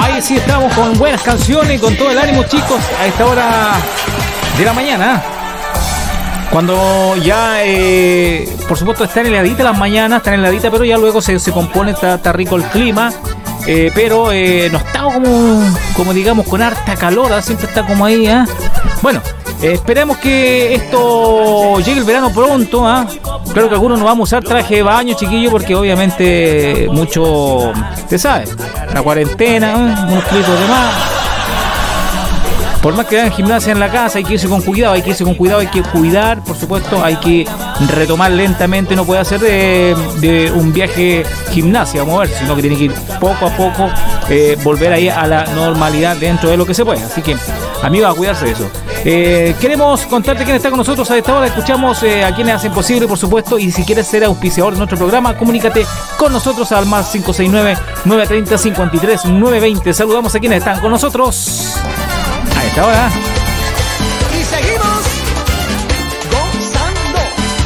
Ahí sí estamos con buenas canciones, con todo el ánimo, chicos, a esta hora de la mañana. Cuando ya, por supuesto, están heladita las mañanas, están heladita, pero ya luego se compone, está rico el clima. Pero no estamos como digamos con harta calor, siempre está como ahí. Bueno, esperemos que esto llegue el verano pronto. Claro que algunos no vamos a usar traje de baño, chiquillo, porque obviamente mucho, usted sabe, la cuarentena, unos kilitos de más. Por más que hagan gimnasia en la casa, hay que irse con cuidado, hay que cuidar, por supuesto, hay que retomar lentamente, no puede hacer de un viaje gimnasia a moverse, sino que tiene que ir poco a poco, volver ahí a la normalidad dentro de lo que se puede. Así que, amigos, a cuidarse de eso. Queremos contarte quién está con nosotros a esta hora. Escuchamos a quienes hacen posible, por supuesto, y si quieres ser auspiciador de nuestro programa, comunícate con nosotros al más 569-930-53-920. Saludamos a quienes están con nosotros a esta hora. Y seguimos gozando.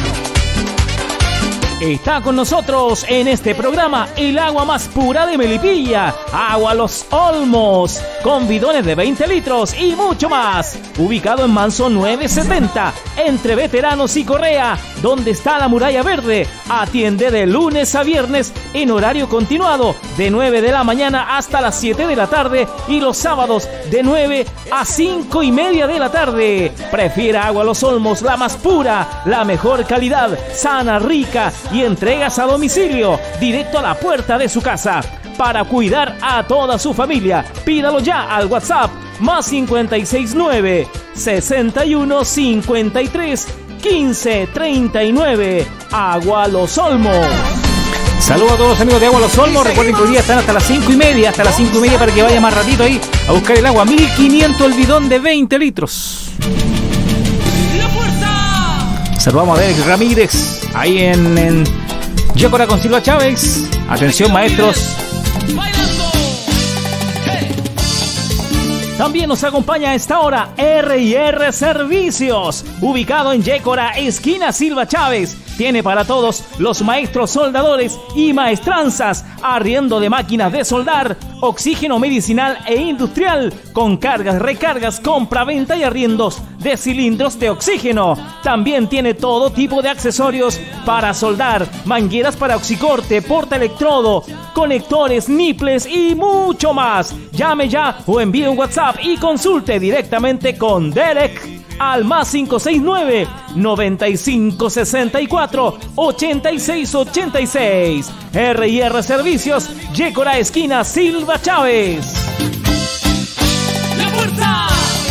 Está con nosotros en este programa el agua más pura de Melipilla, Agua Los Olmos, con bidones de 20 litros y mucho más. Ubicado en Manso 970, entre Veteranos y Correa, donde está la Muralla Verde. Atiende de lunes a viernes en horario continuado, de 9 de la mañana hasta las 7 de la tarde y los sábados de 9 a 5 y media de la tarde. Prefiera Agua Los Olmos, la más pura, la mejor calidad, sana, rica y entregas a domicilio, directo a la puerta de su casa. Para cuidar a toda su familia, pídalo ya al WhatsApp más 569 61 53 15 39. Agua Los Olmos. Saludos a todos los amigos de Agua Los Olmos. Recuerden que hoy día están hasta las 5 y media, para que vaya más ratito ahí a buscar el agua. 1500 el bidón de 20 litros. Saludamos a Derek Ramírez ahí en Yécora con Silva Chávez. Atención, maestros. También nos acompaña a esta hora R&R Servicios, ubicado en Yécora, esquina Silva Chávez. Tiene para todos los maestros soldadores y maestranzas, arriendo de máquinas de soldar, oxígeno medicinal e industrial, con cargas, recargas, compra, venta y arriendos de cilindros de oxígeno. También tiene todo tipo de accesorios para soldar, mangueras para oxicorte, portaelectrodo, conectores, niples y mucho más. Llame ya o envíe un WhatsApp y consulte directamente con Derek al más 569 95 64 86 86. R&R Servicios, Yécora, esquina Silva Chávez. ¡La puerta!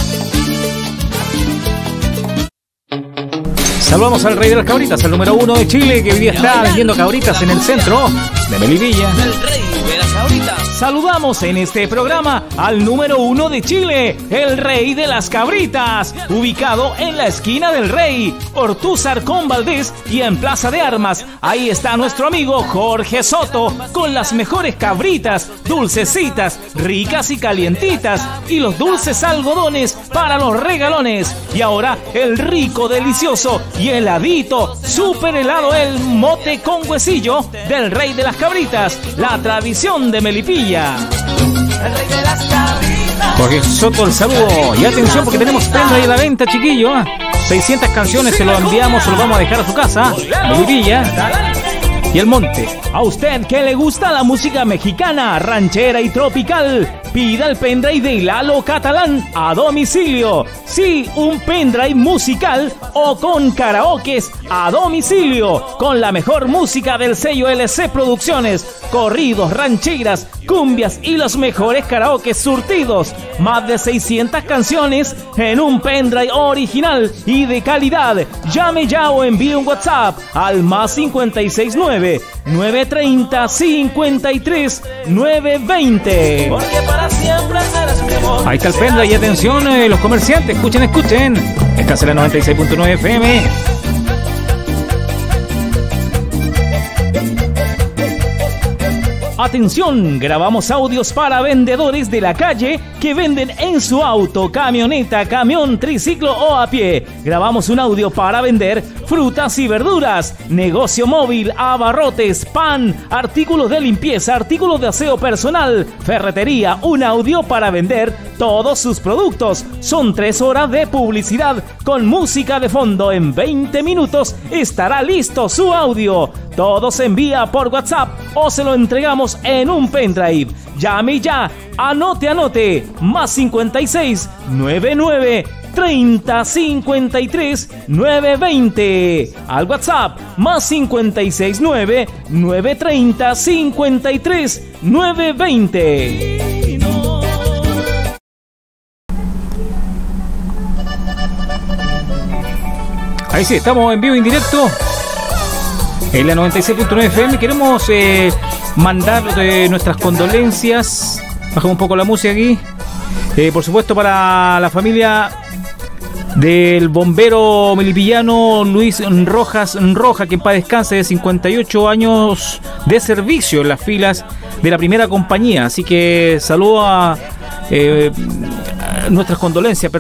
Saludamos al rey de las cabritas, el número 1 de Chile, que hoy día está vendiendo cabritas en el centro de Melipilla. El rey de las cabritas. Saludamos en este programa al número 1 de Chile, el rey de las cabritas, ubicado en la esquina del Rey, Ortúzar con Valdés y en Plaza de Armas. Ahí está nuestro amigo Jorge Soto con las mejores cabritas, dulcecitas, ricas y calientitas, y los dulces algodones para los regalones. Y ahora el rico, delicioso y heladito, super helado, el mote con huesillo del rey de las cabritas, la tradición de Melipilla. El rey de las cabritas. Jorge Soto, el saludo. Y atención porque tenemos pendrive a la venta, chiquillo. 600 canciones, se lo enviamos, se lo vamos a dejar a su casa. Melipilla y el monte. A usted que le gusta la música mexicana, ranchera y tropical, pida el pendrive de Lalo Catalán a domicilio. Sí, un pendrive musical o con karaokes a domicilio, con la mejor música del sello LC Producciones, corridos, rancheras, cumbias y los mejores karaokes surtidos. Más de 600 canciones en un pendrive original y de calidad. Llame ya o envíe un WhatsApp al más 569 930 53 920. Porque para siempre serás mi amor. Ahí está el pendrive y atención, los comerciantes, escuchen. Esta es la 96.9 FM. Atención, grabamos audios para vendedores de la calle que venden en su auto, camioneta, camión, triciclo o a pie. Grabamos un audio para vender frutas y verduras, negocio móvil, abarrotes, pan, artículos de limpieza, artículos de aseo personal, ferretería. Un audio para vender todos sus productos. Son 3 horas de publicidad con música de fondo. En 20 minutos estará listo su audio. Todo se envía por WhatsApp o se lo entregamos en un pendrive. Llame ya, anote, más 56 99 30 53 920. Al WhatsApp, más 56 9 930 53 920. Ahí sí, estamos en vivo, en directo en la 96.9 FM. Queremos mandar nuestras condolencias. Bajamos un poco la música aquí. Por supuesto, para la familia del bombero melipillano Luis Rojas Roja, que en paz descanse, de 58 años de servicio en las filas de la primera compañía. Así que saludo a nuestras condolencias,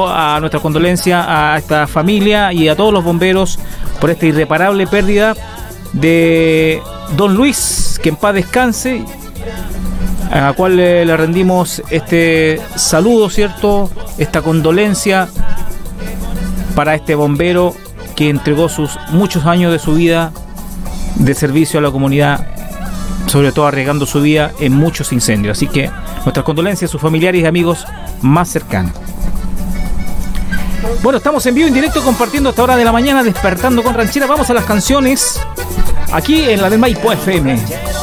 a esta familia y a todos los bomberos por esta irreparable pérdida de don Luis, que en paz descanse, a la cual le rendimos este saludo, ¿cierto? Esta condolencia para este bombero que entregó sus muchos años de su vida de servicio a la comunidad, sobre todo arriesgando su vida en muchos incendios. Así que nuestras condolencias a sus familiares y amigos más cercanos. Bueno, estamos en vivo, en directo, compartiendo esta hora de la mañana, despertando con ranchera. Vamos a las canciones aquí en la de Maipo FM.